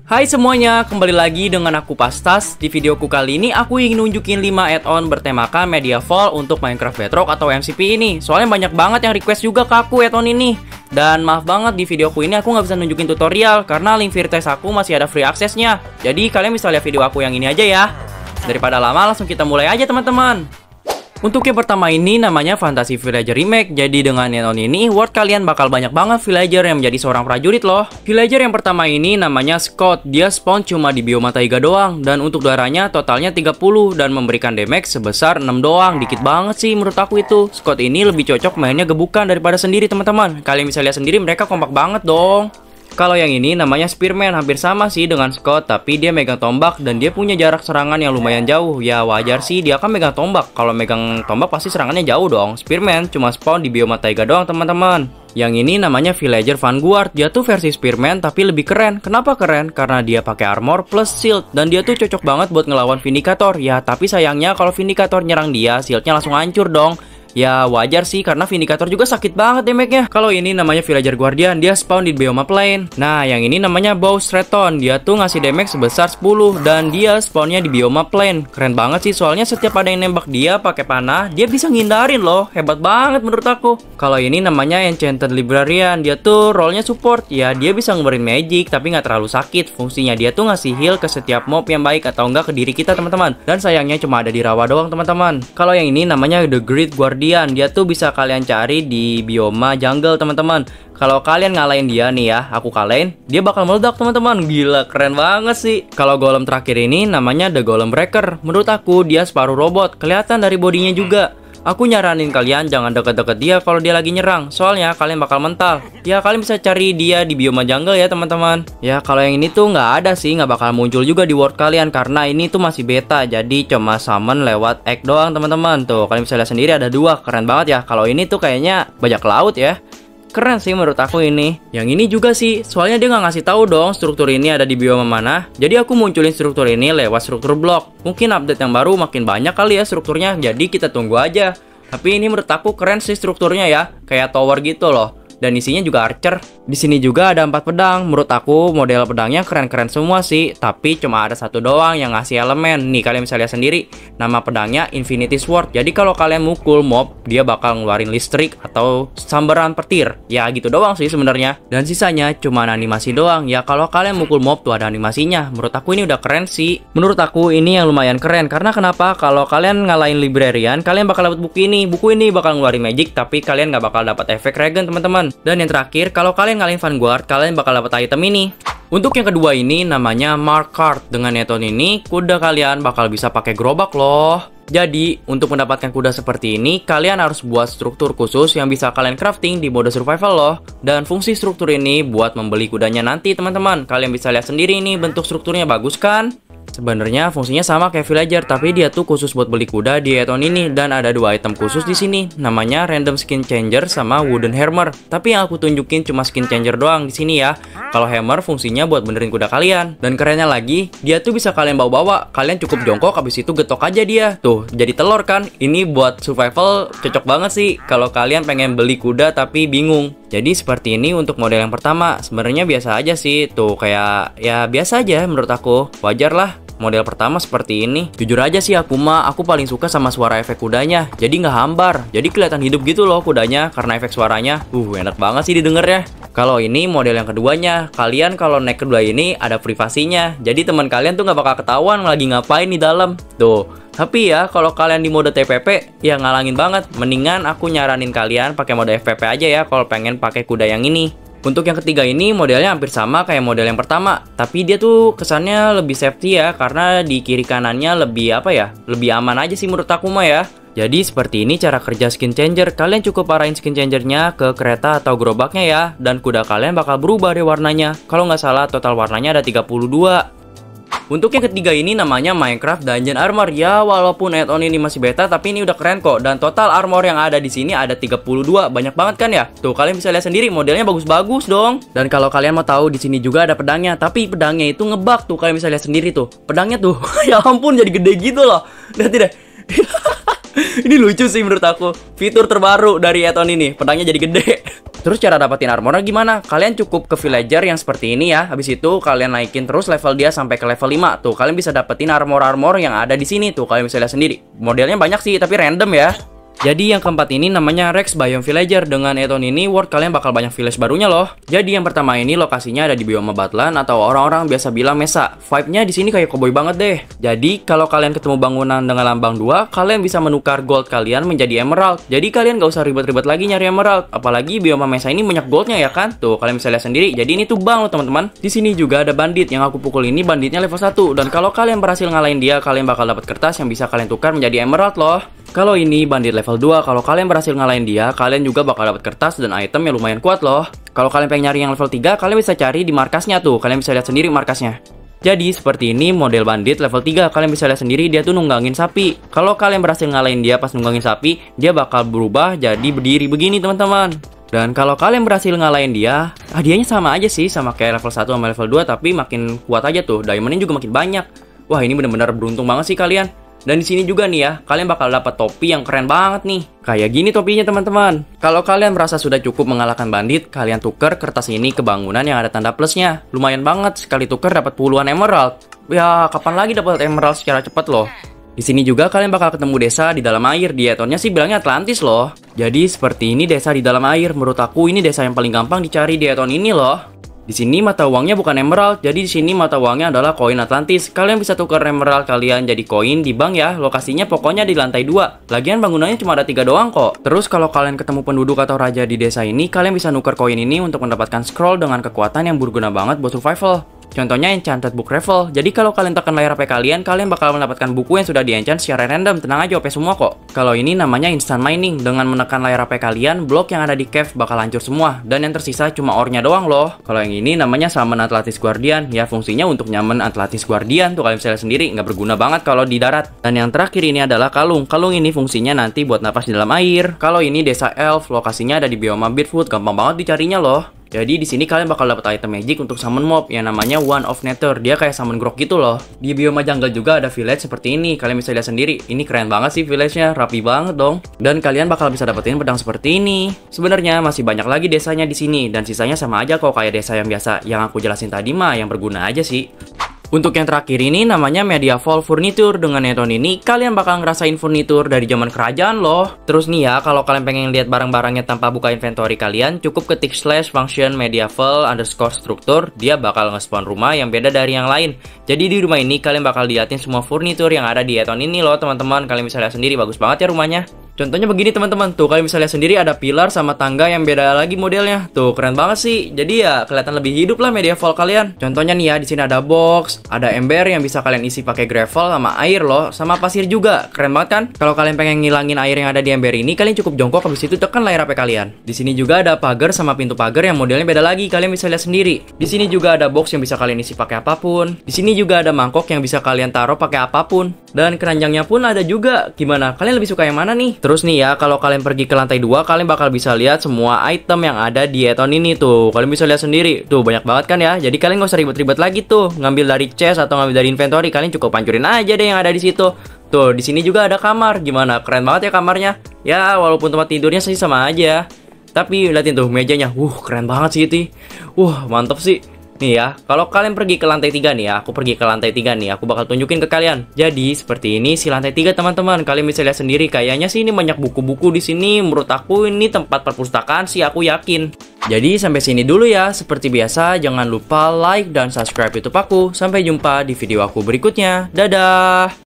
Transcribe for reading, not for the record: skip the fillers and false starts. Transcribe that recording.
Hai semuanya, kembali lagi dengan aku Pastas. Di videoku kali ini aku ingin nunjukin 5 add-on bertemakan Mediafall untuk Minecraft Bedrock atau MCP ini. Soalnya banyak banget yang request juga ke aku add-on ini. Dan maaf banget di videoku ini aku nggak bisa nunjukin tutorial karena link Virtues aku masih ada free aksesnya. Jadi kalian bisa lihat video aku yang ini aja ya. Daripada lama langsung kita mulai aja teman-teman. Untuk yang pertama ini namanya Fantasy Villager Remake. Jadi dengan add-on ini world kalian bakal banyak banget villager yang menjadi seorang prajurit loh. Villager yang pertama ini namanya Scott. Dia spawn cuma di bioma taiga doang. Dan untuk darahnya totalnya 30 dan memberikan damage sebesar 6 doang. Dikit banget sih menurut aku itu. Scott ini lebih cocok mainnya gebukan daripada sendiri teman-teman. Kalian bisa lihat sendiri mereka kompak banget dong. Kalau yang ini namanya Spearman, hampir sama sih dengan Scott, tapi dia megang tombak dan dia punya jarak serangan yang lumayan jauh. Ya wajar sih, dia kan megang tombak. Kalau megang tombak pasti serangannya jauh dong. Spearman cuma spawn di bioma taiga doang teman-teman. Yang ini namanya Villager Vanguard. Dia tuh versi Spearman tapi lebih keren. Kenapa keren? Karena dia pakai armor plus shield dan dia tuh cocok banget buat ngelawan Vindicator. Ya tapi sayangnya kalau Vindicator nyerang dia, shieldnya langsung hancur dong. Ya wajar sih karena Vindicator juga sakit banget damage-nya. Kalau ini namanya Villager Guardian, dia spawn di bioma plain. Nah yang ini namanya Bow Straton. Dia tuh ngasih damage sebesar 10 dan dia spawnnya di bioma plain. Keren banget sih soalnya setiap ada yang nembak dia pakai panah, dia bisa ngindarin loh. Hebat banget menurut aku. Kalau ini namanya Enchanted Librarian. Dia tuh role-nya support. Ya dia bisa ngeluarin magic tapi nggak terlalu sakit. Fungsinya dia tuh ngasih heal ke setiap mob yang baik atau enggak ke diri kita teman-teman. Dan sayangnya cuma ada di rawa doang teman-teman. Kalau yang ini namanya The Great Guardian. Dia tuh bisa kalian cari di bioma jungle teman-teman. Kalau kalian ngalahin dia nih ya, aku kalahin, dia bakal meledak teman-teman. Gila, keren banget sih. Kalau golem terakhir ini namanya The Golem Breaker. Menurut aku dia separuh robot, kelihatan dari bodinya juga. Aku nyaranin kalian jangan deket-deket dia kalau dia lagi nyerang. Soalnya kalian bakal mental. Ya kalian bisa cari dia di bioma jungle ya teman-teman. Ya kalau yang ini tuh nggak ada sih, nggak bakal muncul juga di world kalian karena ini tuh masih beta. Jadi cuma summon lewat egg doang teman-teman. Tuh kalian bisa lihat sendiri ada 2, keren banget ya. Kalau ini tuh kayaknya bajak laut ya. Keren sih menurut aku ini. Yang ini juga sih, soalnya dia nggak ngasih tahu dong struktur ini ada di bioma mana. Jadi aku munculin struktur ini lewat struktur blok. Mungkin update yang baru makin banyak kali ya strukturnya. Jadi kita tunggu aja. Tapi ini menurut aku keren sih strukturnya ya, kayak tower gitu loh. Dan isinya juga archer. Di sini juga ada 4 pedang. Menurut aku model pedangnya keren-keren semua sih. Tapi cuma ada 1 doang yang ngasih elemen. Nih kalian bisa lihat sendiri. Nama pedangnya Infinity Sword. Jadi kalau kalian mukul mob, dia bakal ngeluarin listrik atau sambaran petir. Ya gitu doang sih sebenarnya. Dan sisanya cuma animasi doang. Ya kalau kalian mukul mob tuh ada animasinya. Menurut aku ini udah keren sih. Menurut aku ini yang lumayan keren. Karena kenapa? Kalau kalian ngalahin Librarian, kalian bakal dapat buku ini. Buku ini bakal ngeluarin magic, tapi kalian nggak bakal dapat efek regen teman-teman. Dan yang terakhir, kalau kalian ngalahin Vanguard, kalian bakal dapat item ini. Untuk yang kedua ini namanya Mark Cart. Dengan add-on ini, kuda kalian bakal bisa pakai gerobak loh. Jadi, untuk mendapatkan kuda seperti ini, kalian harus buat struktur khusus yang bisa kalian crafting di mode survival loh. Dan fungsi struktur ini buat membeli kudanya nanti teman-teman. Kalian bisa lihat sendiri ini bentuk strukturnya bagus kan? Sebenarnya fungsinya sama kayak villager, tapi dia tuh khusus buat beli kuda di add-on ini. Dan ada 2 item khusus di sini, namanya Random Skin Changer sama Wooden Hammer. Tapi yang aku tunjukin cuma skin changer doang di sini ya. Kalau hammer fungsinya buat benerin kuda kalian. Dan kerennya lagi, dia tuh bisa kalian bawa-bawa. Kalian cukup jongkok, habis itu getok aja dia. Tuh, jadi telur kan? Ini buat survival cocok banget sih. Kalau kalian pengen beli kuda tapi bingung. Jadi seperti ini untuk model yang pertama. Sebenarnya biasa aja sih. Tuh kayak ya biasa aja menurut aku. Wajar lah. Model pertama seperti ini. Jujur aja sih aku paling suka sama suara efek kudanya. Jadi nggak hambar. Jadi kelihatan hidup gitu loh kudanya karena efek suaranya. Enak banget sih didengarnya. Kalau ini model yang keduanya. Kalian kalau naik kedua ini ada privasinya. Jadi teman kalian tuh nggak bakal ketahuan lagi ngapain di dalam. Tuh. Tapi ya kalau kalian di mode TPP ya ngalangin banget. Mendingan aku nyaranin kalian pakai mode FPP aja ya kalau pengen pakai kuda yang ini. Untuk yang ketiga ini modelnya hampir sama kayak model yang pertama, tapi dia tuh kesannya lebih safety ya karena di kiri kanannya lebih lebih aman aja sih menurut aku mah ya. Jadi seperti ini cara kerja skin changer. Kalian cukup arahin skin changernya ke kereta atau gerobaknya ya, dan kuda kalian bakal berubah deh warnanya. Kalau nggak salah total warnanya ada 32. Untuk yang ketiga ini namanya Minecraft Dungeon Armor. Ya walaupun add-on ini masih beta tapi ini udah keren kok. Dan total armor yang ada di sini ada 32. Banyak banget kan ya? Tuh kalian bisa lihat sendiri modelnya bagus-bagus dong. Dan kalau kalian mau tahu di sini juga ada pedangnya, tapi pedangnya itu ngebug tuh. Kalian bisa lihat sendiri tuh. Pedangnya tuh ya ampun jadi gede gitu loh. Lihat tidak? Ini lucu sih menurut aku. Fitur terbaru dari add-on ini, pedangnya jadi gede. Terus cara dapetin armornya gimana? Kalian cukup ke villager yang seperti ini ya. Habis itu kalian naikin terus level dia sampai ke level 5. Tuh, kalian bisa dapetin armor-armor yang ada di sini tuh. Kalian bisa lihat sendiri. Modelnya banyak sih, tapi random ya. Jadi yang keempat ini namanya Rex Biome Villager. Dengan add-on ini world kalian bakal banyak village barunya loh. Jadi yang pertama ini lokasinya ada di biome Badland atau orang-orang biasa bilang Mesa. Vibe-nya di sini kayak cowboy banget deh. Jadi kalau kalian ketemu bangunan dengan lambang 2, kalian bisa menukar gold kalian menjadi emerald. Jadi kalian gak usah ribet-ribet lagi nyari emerald. Apalagi biome Mesa ini banyak goldnya ya kan? Tuh kalian bisa lihat sendiri. Jadi ini tuh bang loh teman-teman. Di sini juga ada bandit yang aku pukul ini banditnya level 1. Dan kalau kalian berhasil ngalahin dia, kalian bakal dapat kertas yang bisa kalian tukar menjadi emerald loh. Kalau ini bandit level 2, kalau kalian berhasil ngalahin dia, kalian juga bakal dapat kertas dan item yang lumayan kuat loh. Kalau kalian pengen nyari yang level 3, kalian bisa cari di markasnya tuh. Kalian bisa lihat sendiri markasnya. Jadi seperti ini model bandit level 3, kalian bisa lihat sendiri dia tuh nunggangin sapi. Kalau kalian berhasil ngalahin dia pas nunggangin sapi, dia bakal berubah jadi berdiri begini teman-teman. Dan kalau kalian berhasil ngalahin dia, hadiahnya sama aja sih, sama kayak level 1 sama level 2, tapi makin kuat aja tuh. Diamondnya juga makin banyak. Wah, ini bener-bener beruntung banget sih kalian. Dan di sini juga nih ya, kalian bakal dapat topi yang keren banget nih. Kayak gini topinya teman-teman. Kalau kalian merasa sudah cukup mengalahkan bandit, kalian tuker kertas ini ke bangunan yang ada tanda plusnya. Lumayan banget, sekali tuker dapat puluhan emerald. Ya, kapan lagi dapat emerald secara cepat loh. Di sini juga kalian bakal ketemu desa di dalam air. Di add-onnya sih bilangnya Atlantis loh. Jadi seperti ini desa di dalam air. Menurut aku ini desa yang paling gampang dicari di add-on ini loh. Di sini mata uangnya bukan emerald, jadi di sini mata uangnya adalah koin Atlantis. Kalian bisa tukar emerald kalian jadi koin di bank ya. Lokasinya pokoknya di lantai 2. Lagian bangunannya cuma ada 3 doang kok. Terus kalau kalian ketemu penduduk atau raja di desa ini, kalian bisa nuker koin ini untuk mendapatkan scroll dengan kekuatan yang berguna banget buat survival. Contohnya Enchanted Book Raffle. Jadi kalau kalian tekan layar HP kalian bakal mendapatkan buku yang sudah di-enchant secara random. Tenang aja, OP semua kok. Kalau ini namanya instant mining. Dengan menekan layar HP kalian, blok yang ada di cave bakal hancur semua. Dan yang tersisa cuma ore-nya doang loh. Kalau yang ini namanya Summon Atlantis Guardian. Ya fungsinya untuk nyaman Atlantis Guardian. Tuh kalian bisa lihat sendiri, nggak berguna banget kalau di darat. Dan yang terakhir ini adalah kalung. Kalung ini fungsinya nanti buat napas di dalam air. Kalau ini desa elf, lokasinya ada di bioma Bitfoot. Gampang banget dicarinya loh. Jadi di sini kalian bakal dapat item magic untuk summon mob yang namanya One of Nether. Dia kayak summon grog gitu loh. Di bioma jungle juga ada village seperti ini. Kalian bisa lihat sendiri. Ini keren banget sih village-nya, rapi banget dong. Dan kalian bakal bisa dapetin pedang seperti ini. Sebenarnya masih banyak lagi desanya di sini dan sisanya sama aja kok kayak desa yang biasa yang aku jelasin tadi mah, yang berguna aja sih. Untuk yang terakhir ini namanya Mediaval Furniture. Dengan add-on ini kalian bakal ngerasain furniture dari zaman kerajaan loh. Terus nih ya, kalau kalian pengen lihat barang-barangnya tanpa buka inventory kalian, cukup ketik /function medieval_struktur. Dia bakal nge-spawn rumah yang beda dari yang lain. Jadi di rumah ini kalian bakal liatin semua furniture yang ada di add-on ini loh teman-teman. Kalian bisa lihat sendiri, bagus banget ya rumahnya. Contohnya begini teman-teman, tuh kalian bisa lihat sendiri ada pilar sama tangga yang beda lagi modelnya. Tuh keren banget sih. Jadi ya kelihatan lebih hidup lah medieval kalian. Contohnya nih ya, di sini ada box, ada ember yang bisa kalian isi pakai gravel sama air loh, sama pasir juga. Keren banget kan? Kalau kalian pengen ngilangin air yang ada di ember ini, kalian cukup jongkok habis itu tekan layar HP kalian. Di sini juga ada pagar sama pintu pagar yang modelnya beda lagi. Kalian bisa lihat sendiri. Di sini juga ada box yang bisa kalian isi pakai apapun. Di sini juga ada mangkok yang bisa kalian taruh pakai apapun. Dan keranjangnya pun ada juga. Gimana? Kalian lebih suka yang mana nih? Terus nih ya, kalau kalian pergi ke lantai 2, kalian bakal bisa lihat semua item yang ada di add-on ini tuh. Kalian bisa lihat sendiri. Tuh banyak banget kan ya. Jadi kalian gak usah ribet-ribet lagi tuh ngambil dari chest atau ngambil dari inventory. Kalian cukup pancurin aja deh yang ada di situ. Tuh, di sini juga ada kamar. Gimana? Keren banget ya kamarnya. Ya, walaupun tempat tidurnya sih sama aja. Tapi liatin tuh mejanya. Keren banget sih itu. Mantap sih. Nih ya, kalau kalian pergi ke lantai 3 nih ya, aku pergi ke lantai 3 nih, aku bakal tunjukin ke kalian. Jadi, seperti ini si lantai 3 teman-teman. Kalian bisa lihat sendiri, kayaknya sih ini banyak buku-buku di sini. Menurut aku ini tempat perpustakaan sih, aku yakin. Jadi, sampai sini dulu ya. Seperti biasa, jangan lupa like dan subscribe YouTube aku. Sampai jumpa di video aku berikutnya. Dadah!